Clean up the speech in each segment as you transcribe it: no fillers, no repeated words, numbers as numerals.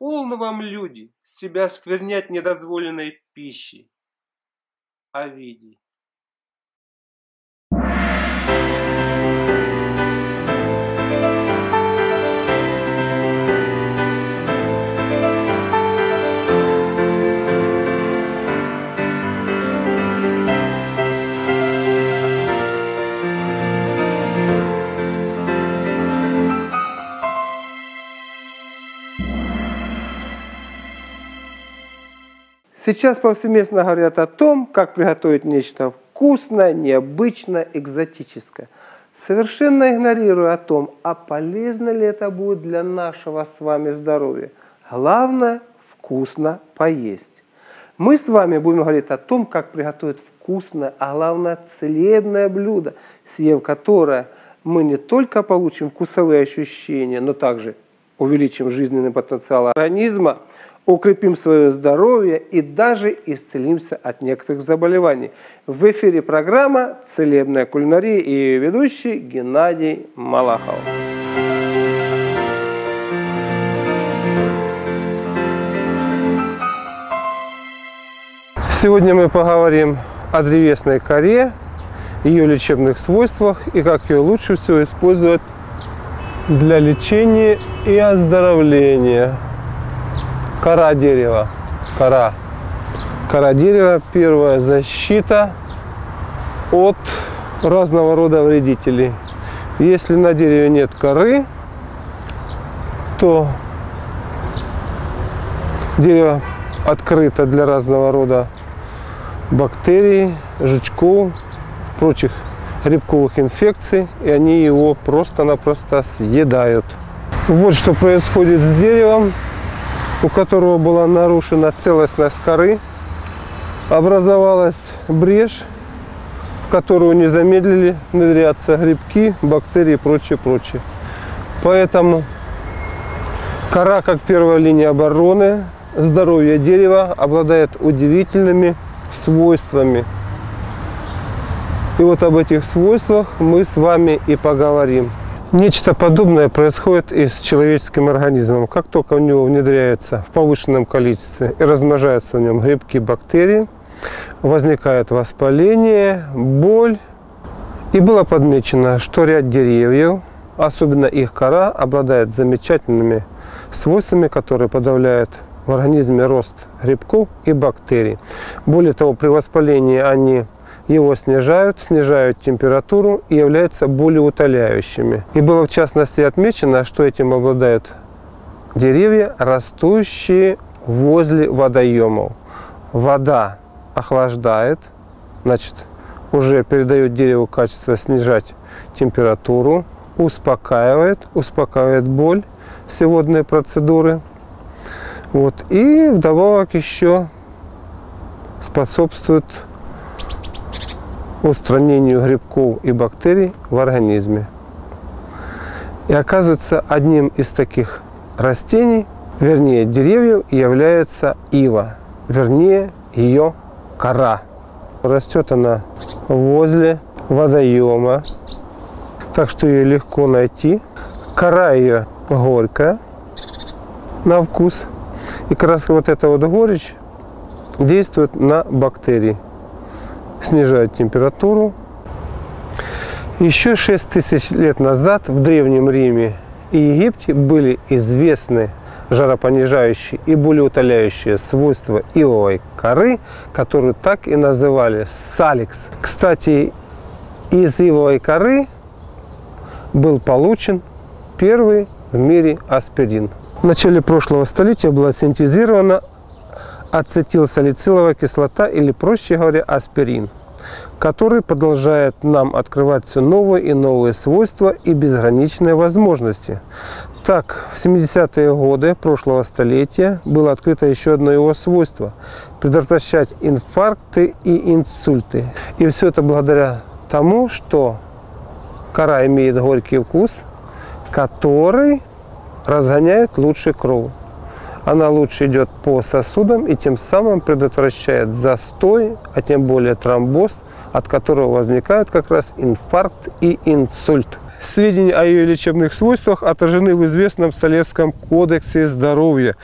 Полно вам, люди, себя сквернять недозволенной пищей. Овидий. Сейчас повсеместно говорят о том, как приготовить нечто вкусное, необычное, экзотическое. Совершенно игнорируя о том, а полезно ли это будет для нашего с вами здоровья. Главное – вкусно поесть. Мы с вами будем говорить о том, как приготовить вкусное, а главное – целебное блюдо, съев которое мы не только получим вкусовые ощущения, но также увеличим жизненный потенциал организма, укрепим свое здоровье и даже исцелимся от некоторых заболеваний. В эфире программа «Целебная кулинария» и ее ведущий Геннадий Малахов. Сегодня мы поговорим о древесной коре, ее лечебных свойствах и как ее лучше всего использовать для лечения и оздоровления. Кора дерева. Кора дерева – первая защита от разного рода вредителей. Если на дереве нет коры, то дерево открыто для разного рода бактерий, жучков, прочих грибковых инфекций, и они его просто-напросто съедают. Вот что происходит с деревом, у которого была нарушена целостность коры. Образовалась брешь, в которую не замедлили внедряться грибки, бактерии и прочее. Поэтому кора, как первая линия обороны здоровья дерева, обладает удивительными свойствами. И вот об этих свойствах мы с вами и поговорим. Нечто подобное происходит и с человеческим организмом. Как только в него внедряется в повышенном количестве и размножаются в нем грибки, бактерии, возникает воспаление, боль. И было подмечено, что ряд деревьев, особенно их кора, обладает замечательными свойствами, которые подавляют в организме рост грибков и бактерий. Более того, при воспалении они его снижают температуру и являются болеутоляющими. И было в частности отмечено, что этим обладают деревья, растущие возле водоемов. Вода охлаждает, значит, уже передает дереву качество снижать температуру, успокаивает боль, все водные процедуры. Вот. И вдобавок еще способствует устранению грибков и бактерий в организме. И оказывается, одним из таких растений, вернее деревьев, является ива, вернее ее кора. Растет она возле водоема, так что ее легко найти. Кора ее горькая на вкус. И как раз вот эта вот горечь действует на бактерии, снижает температуру. Еще 6000 лет назад в Древнем Риме и Египте были известны жаропонижающие и болеутоляющие свойства ивовой коры, которую так и называли саликс. Кстати, из ивовой коры был получен первый в мире аспирин. В начале прошлого столетия была синтезирована ацетилсалициловая кислота, или, проще говоря, аспирин, который продолжает нам открывать все новые и новые свойства и безграничные возможности. Так, в 70-е годы прошлого столетия было открыто еще одно его свойство – предотвращать инфаркты и инсульты. И все это благодаря тому, что кора имеет горький вкус, который разгоняет лучше кровь. Она лучше идет по сосудам и тем самым предотвращает застой, а тем более тромбоз, от которого возникает как раз инфаркт и инсульт. Сведения о ее лечебных свойствах отражены в известном Солецком кодексе здоровья.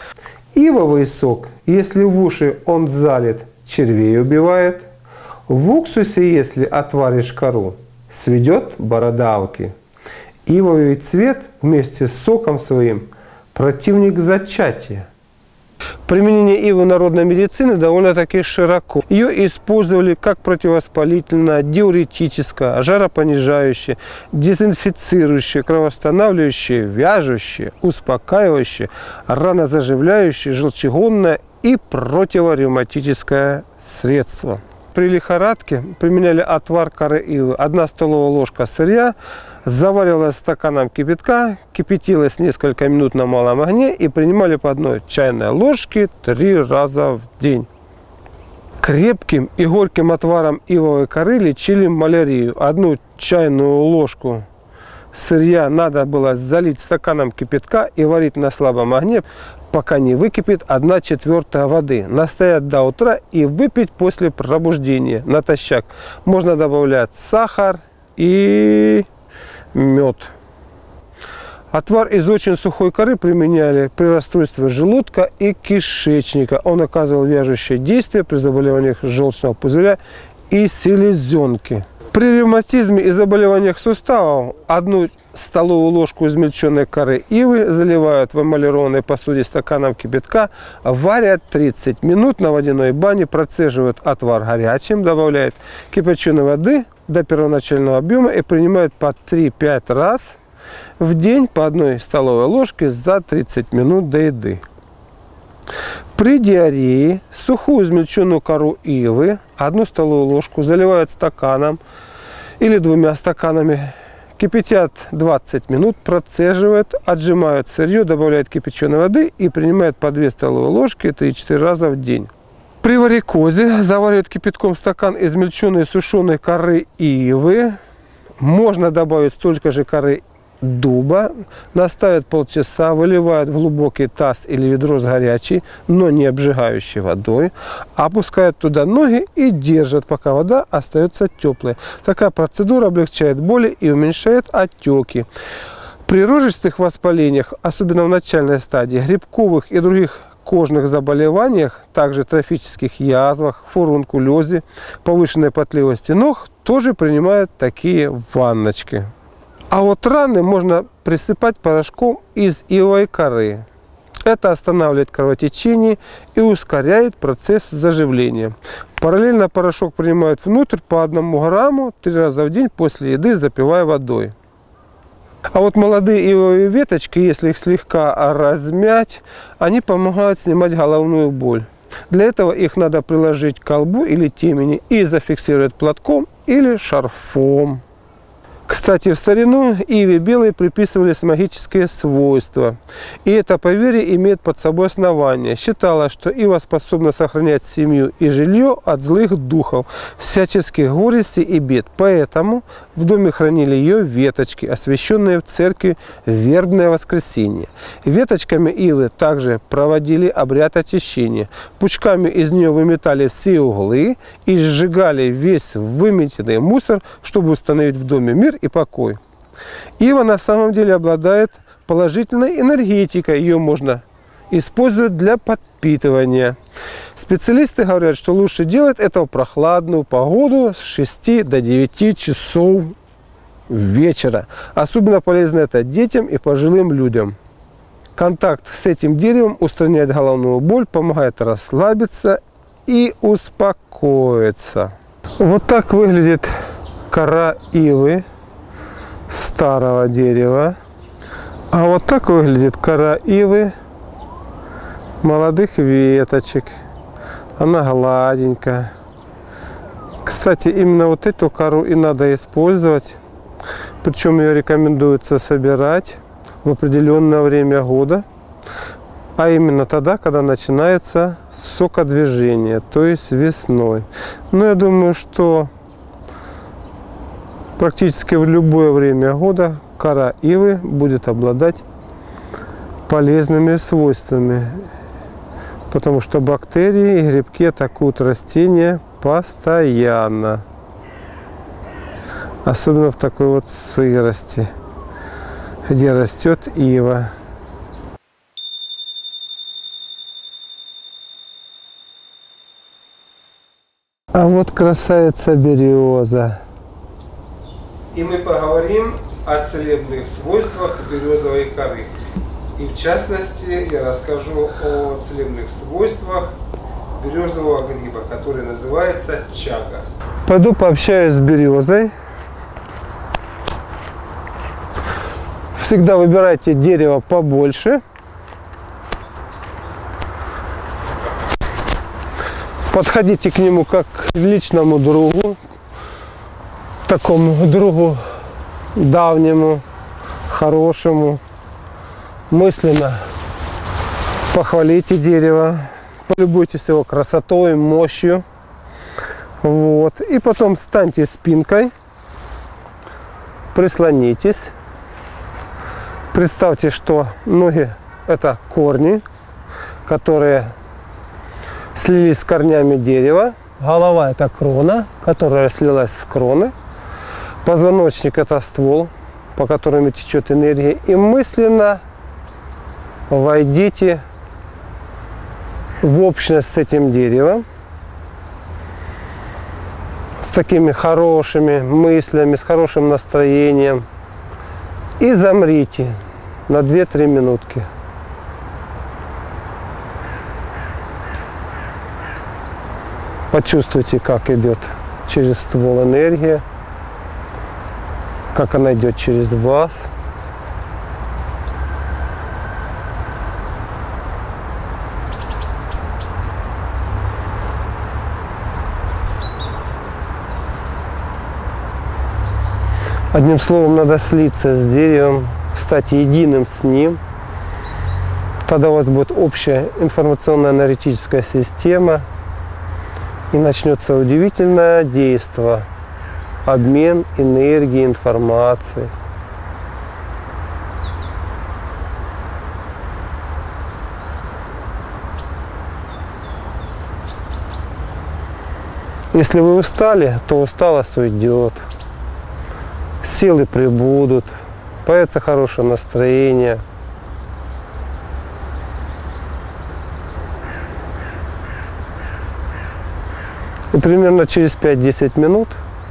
Ивовый сок, если в уши он залит, червей убивает. В уксусе, если отваришь кору, сведет бородавки. Ивовый цвет вместе с соком своим противник зачатия. Применение ивы народной медицины довольно-таки широко. Ее использовали как противовоспалительное, диуретическое, жаропонижающее, дезинфицирующее, кровоостанавливающее, вяжущее, успокаивающее, ранозаживляющее, желчегонное и противоревматическое средство. При лихорадке применяли отвар коры ивы. 1 столовая ложка сырья заваривалась стаканом кипятка, кипятилась несколько минут на малом огне и принимали по 1 чайной ложке 3 раза в день. Крепким и горьким отваром ивовой коры лечили малярию. 1 чайную ложку сырья надо было залить стаканом кипятка и варить на слабом огне, пока не выкипит 1/4 воды. Настоять до утра и выпить после пробуждения натощак. Можно добавлять сахар и мед. Отвар из очень сухой коры применяли при расстройстве желудка и кишечника. Он оказывал вяжущее действие при заболеваниях желчного пузыря и селезенки. При ревматизме и заболеваниях суставов 1 столовую ложку измельченной коры ивы заливают в эмалированной посуде стаканом кипятка, варят 30 минут на водяной бане, процеживают отвар горячим, добавляют кипяченой воды до первоначального объема и принимают по 3-5 раз в день по 1 столовой ложке за 30 минут до еды. При диарее сухую измельченную кору ивы 1 столовую ложку заливают стаканом или 2 стаканами, кипятят 20 минут, процеживают, отжимают сырье, добавляют кипяченой воды и принимают по 2 столовые ложки 3-4 раза в день. При варикозе заваривают кипятком стакан измельченной сушеной коры ивы. Можно добавить столько же коры дуба, наставят полчаса, выливают в глубокий таз или ведро с горячей, но не обжигающей водой, опускают туда ноги и держат, пока вода остается теплой. Такая процедура облегчает боли и уменьшает отеки. При рожистых воспалениях, особенно в начальной стадии, грибковых и других кожных заболеваниях, также трофических язвах, фурункулезе, повышенной потливости ног, тоже принимают такие ванночки. А вот раны можно присыпать порошком из ивовой коры. Это останавливает кровотечение и ускоряет процесс заживления. Параллельно порошок принимают внутрь по 1 грамму 3 раза в день после еды, запивая водой. А вот молодые ивовые веточки, если их слегка размять, они помогают снимать головную боль. Для этого их надо приложить к колбу или темени и зафиксировать платком или шарфом. Кстати, в старину иве белой приписывались магические свойства. И это поверье имеет под собой основание. Считалось, что ива способна сохранять семью и жилье от злых духов, всяческих горестей и бед. Поэтому в доме хранили ее веточки, освященные в церкви в вербное воскресенье. Веточками ивы также проводили обряд очищения. Пучками из нее выметали все углы и сжигали весь выметенный мусор, чтобы установить в доме мир и покой. Ива на самом деле обладает положительной энергетикой. Ее можно использовать для подпитывания. Специалисты говорят, что лучше делать это в прохладную погоду с 6 до 9 часов вечера. Особенно полезно это детям и пожилым людям. Контакт с этим деревом устраняет головную боль, помогает расслабиться и успокоиться. Вот так выглядит кора ивы старого дерева. А вот так выглядит кора ивы молодых веточек. Она гладенькая. Кстати, именно вот эту кору и надо использовать. Причем ее рекомендуется собирать в определенное время года. А именно тогда, когда начинается сокодвижение, то есть весной. Но я думаю, что практически в любое время года кора ивы будет обладать полезными свойствами, потому что бактерии и грибки атакуют растения постоянно, особенно в такой вот сырости, где растет ива. А вот красавица береза. И мы поговорим о целебных свойствах березовой коры. И в частности я расскажу о целебных свойствах березового гриба, который называется чага. Пойду пообщаюсь с березой. Всегда выбирайте дерево побольше. Подходите к нему как к личному другу, такому другу давнему, хорошему. Мысленно похвалите дерево, полюбуйтесь его красотой, мощью. Вот. И потом встаньте спинкой, прислонитесь. Представьте, что ноги – это корни, которые слились с корнями дерева. Голова – это крона, которая слилась с кроны. Позвоночник – это ствол, по которому течет энергия. И мысленно войдите в общность с этим деревом, с такими хорошими мыслями, с хорошим настроением. И замрите на 2-3 минутки. Почувствуйте, как идет через ствол энергия, как она идет через вас. Одним словом, надо слиться с деревом, стать единым с ним. Тогда у вас будет общая информационно-аналитическая система. И начнется удивительное действие. Обмен энергией, информацией. Если вы устали, то усталость уйдет. Силы прибудут, появится хорошее настроение. И примерно через 5-10 минут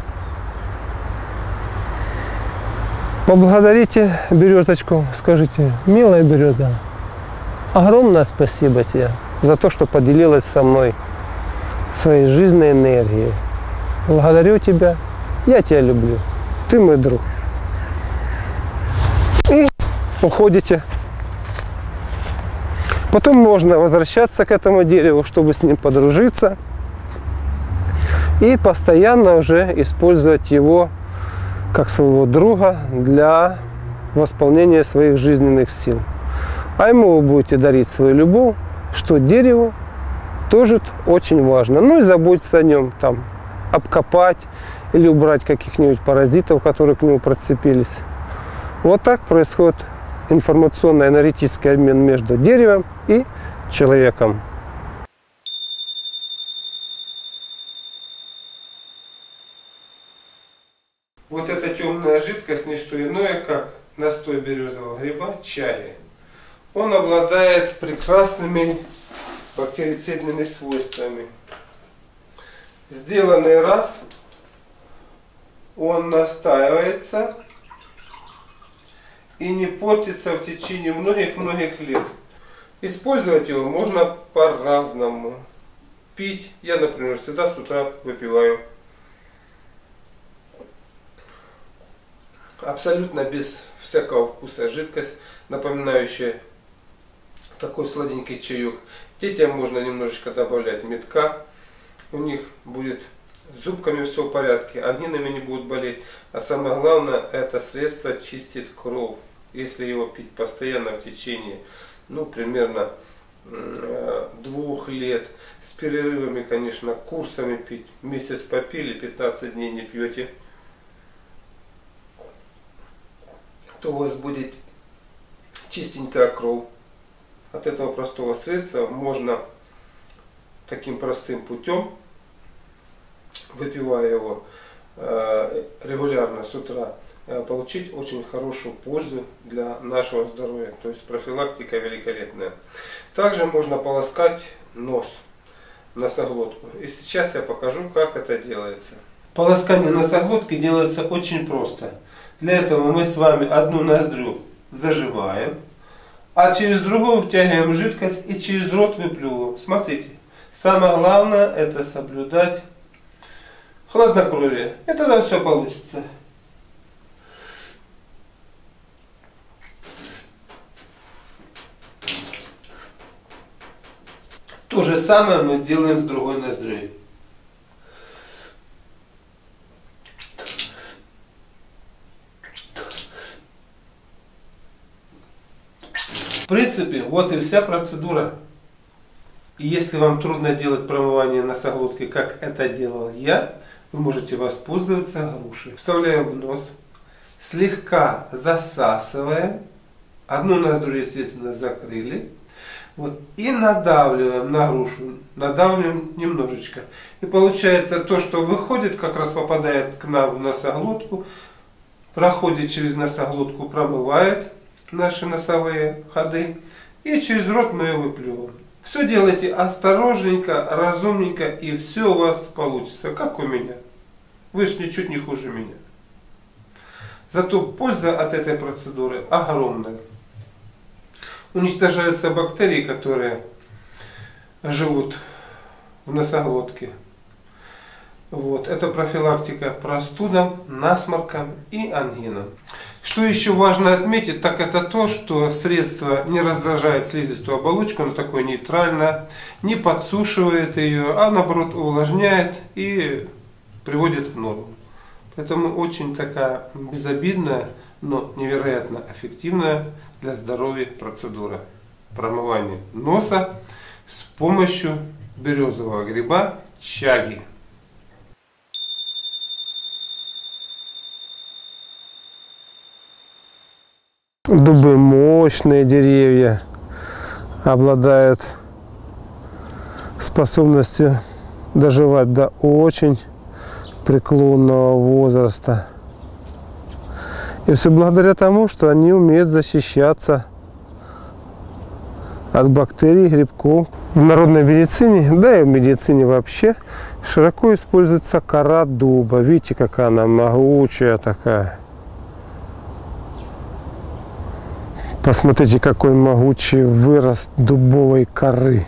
поблагодарите березочку, скажите: милая береза, огромное спасибо тебе за то, что поделилась со мной своей жизненной энергией. Благодарю тебя, я тебя люблю. Ты мой друг. И уходите. Потом можно возвращаться к этому дереву, чтобы с ним подружиться. И постоянно уже использовать его как своего друга для восполнения своих жизненных сил. А ему вы будете дарить свою любовь, что дереву тоже очень важно. Ну и заботиться о нем, там, обкопать или убрать каких-нибудь паразитов, которые к нему прицепились. Вот так происходит информационно-аналитический обмен между деревом и человеком. Вот эта темная жидкость не что иное, как настой березового гриба чаи. Он обладает прекрасными бактерицидными свойствами. Сделанный раз, он настаивается и не портится в течение многих-многих лет. Использовать его можно по-разному. Пить, я, например, всегда с утра выпиваю. Абсолютно без всякого вкуса жидкость, напоминающая такой сладенький чаек. Детям можно немножечко добавлять медка. У них будет с зубками все в порядке, огнинами не будут болеть. А самое главное, это средство чистит кровь. Если его пить постоянно в течение, примерно 2 лет, с перерывами, конечно, курсами пить. Месяц попили, 15 дней не пьете, то у вас будет чистенькая кровь. От этого простого средства можно таким простым путем, выпивая его регулярно с утра, получить очень хорошую пользу для нашего здоровья. То есть профилактика великолепная. Также можно полоскать нос. носоглотку. И сейчас я покажу, как это делается. Полоскание носоглотки делается очень просто. Для этого мы с вами одну ноздрю заживаем, а через другую втягиваем жидкость и через рот выплевываем. Смотрите, самое главное это соблюдать хладнокровие. И тогда все получится. То же самое мы делаем с другой ноздрёй. В принципе, вот и вся процедура. И если вам трудно делать промывание носоглотки, как это делал я, вы можете воспользоваться грушей. Вставляем в нос, слегка засасываем, одну ноздрю, естественно, закрыли. Вот, и надавливаем на грушу, надавливаем немножечко. И получается то, что выходит, как раз попадает к нам в носоглотку, проходит через носоглотку, промывает наши носовые ходы, и через рот мы ее выплевываем. Все делайте осторожненько, разумненько, и все у вас получится, как у меня. Вы же ничуть не хуже меня. Зато польза от этой процедуры огромная. Уничтожаются бактерии, которые живут в носоглотке. Вот. Это профилактика простудам, насморкам и ангинам. Что еще важно отметить, так это то, что средство не раздражает слизистую оболочку, оно такое нейтральное, не подсушивает ее, а наоборот увлажняет и приводит в норму. Поэтому очень такая безобидная, но невероятно эффективная для здоровья процедура промывания носа с помощью березового гриба чаги. Дубы мощные деревья, обладают способностью доживать до очень преклонного возраста. И все благодаря тому, что они умеют защищаться от бактерий, грибков. В народной медицине, да и в медицине вообще, широко используется кора дуба. Видите, какая она могучая такая. Посмотрите, какой могучий вырост дубовой коры.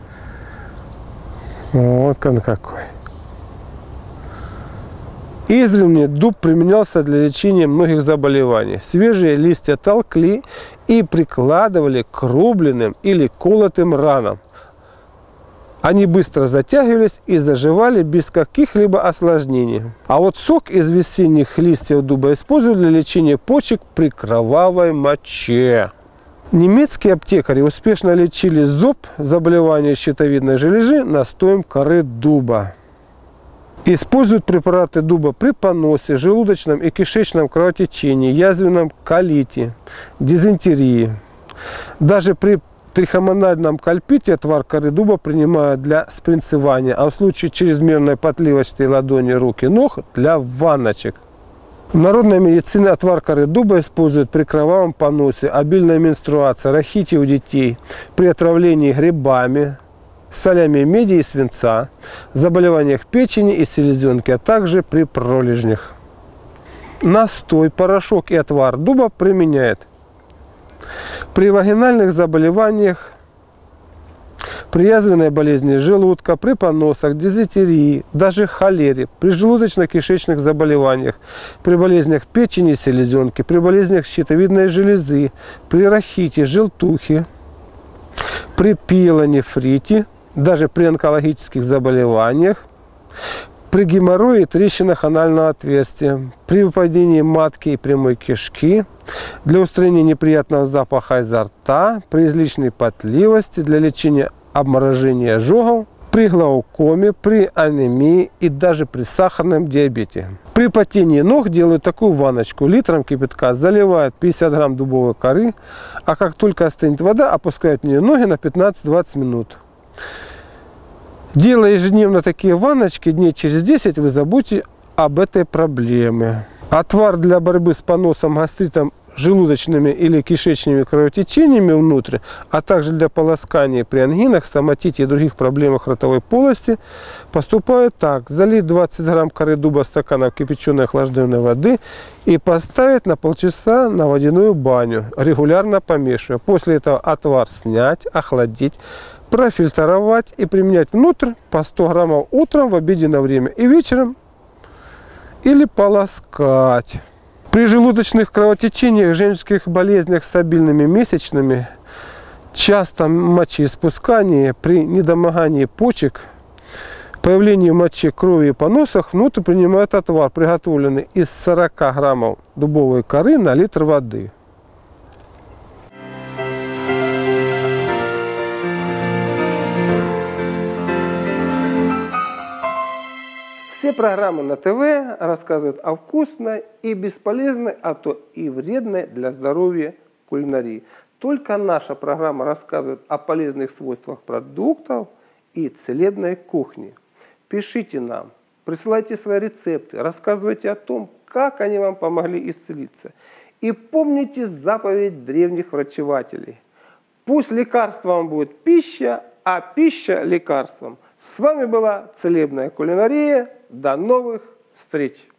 Вот он какой. Издревле дуб применялся для лечения многих заболеваний. Свежие листья толкли и прикладывали к рубленным или колотым ранам. Они быстро затягивались и заживали без каких-либо осложнений. А вот сок из весенних листьев дуба используют для лечения почек при кровавой моче. Немецкие аптекари успешно лечили зоб, заболевания щитовидной железы настоем коры дуба. Используют препараты дуба при поносе, желудочном и кишечном кровотечении, язвенном колите, дизентерии. Даже при трихомонадном кальпите отвар коры дуба принимают для спринцевания, а в случае чрезмерной потливости ладони, рук и ног для ванночек. В народной медицине отвар коры дуба используют при кровавом поносе, обильной менструации, рахите у детей, при отравлении грибами, солями меди и свинца, заболеваниях печени и селезенки, а также при пролежнях. Настой, порошок и отвар дуба применяют при вагинальных заболеваниях, при язвенной болезни желудка, при поносах, дизентерии, даже холере, при желудочно-кишечных заболеваниях, при болезнях печени и селезенки, при болезнях щитовидной железы, при рахите, желтухе, при пиелонефрите, даже при онкологических заболеваниях, при геморрое и трещинах анального отверстия, при выпадении матки и прямой кишки, для устранения неприятного запаха изо рта, при излишней потливости, для лечения обморожения ожогов, при глаукоме, при анемии и даже при сахарном диабете. При потении ног делают такую ванночку. Литром кипятка заливают 50 грамм дубовой коры, а как только остынет вода, опускают в нее ноги на 15-20 минут. Делая ежедневно такие ванночки, дней через 10 вы забудете об этой проблеме. Отвар для борьбы с поносом, гастритом, желудочными или кишечными кровотечениями внутрь, а также для полоскания при ангинах, стоматите и других проблемах ротовой полости, поступают так. Залить 20 грамм коры дуба стакана кипяченой охлажденной воды и поставить на полчаса на водяную баню, регулярно помешивая. После этого отвар снять, охладить, профильтровать и применять внутрь по 100 граммов утром в обеденное время и вечером, или полоскать. При желудочных кровотечениях, женских болезнях с обильными месячными, частом мочеиспускании, при недомогании почек, появлении в моче крови и поносах, внутрь принимают отвар, приготовленный из 40 граммов дубовой коры на литр воды. Все программы на ТВ рассказывают о вкусной и бесполезной, а то и вредной для здоровья кулинарии. Только наша программа рассказывает о полезных свойствах продуктов и целебной кухни. Пишите нам, присылайте свои рецепты, рассказывайте о том, как они вам помогли исцелиться. И помните заповедь древних врачевателей. Пусть лекарством будет пища, а пища лекарством. С вами была Целебная кулинария. До новых встреч!